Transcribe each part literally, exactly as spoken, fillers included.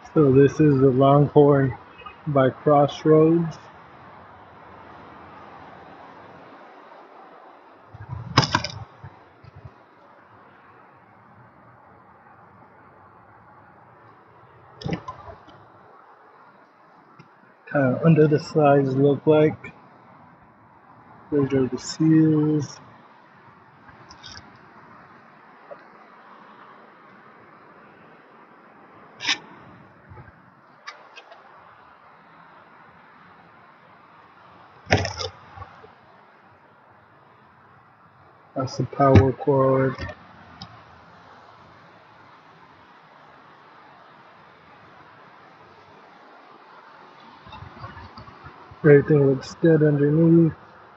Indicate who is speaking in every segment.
Speaker 1: So this is the Longhorn by Crossroads. Kind of under the sides look like. Those are the seals. That's the power cord. Everything looks good underneath.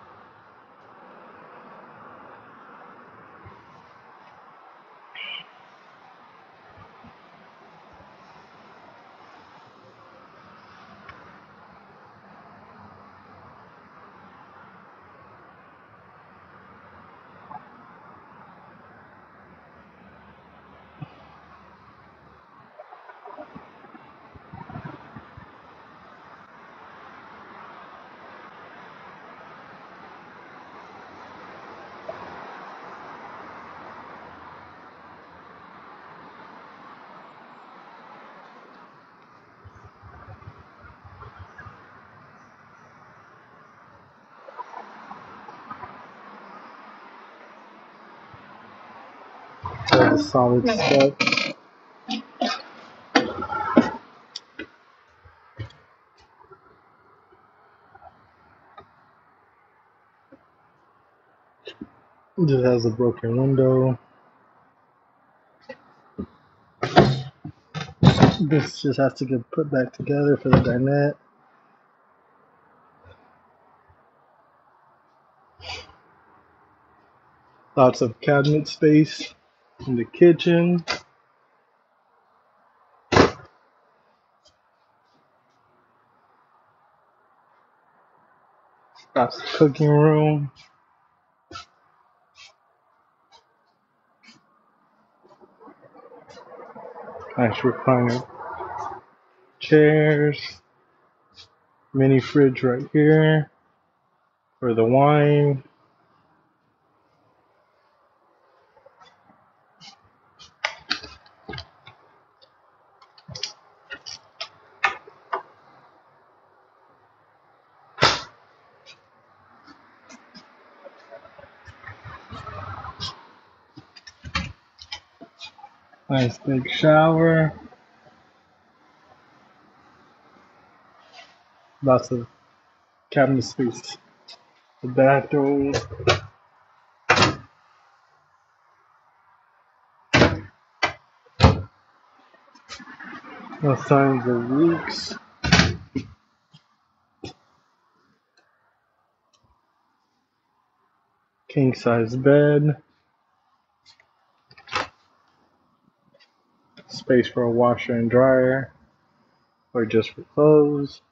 Speaker 1: All the solid stuff. It has a broken window. This just has to get put back together for the dinette. Lots of cabinet space in the kitchen. That's the cooking room. Nice recliner chairs. Mini fridge right here for the wine. Nice big shower. Lots of cabinet space. The bathroom. No signs of leaks. King size bed. Space for a washer and dryer, or just for clothes.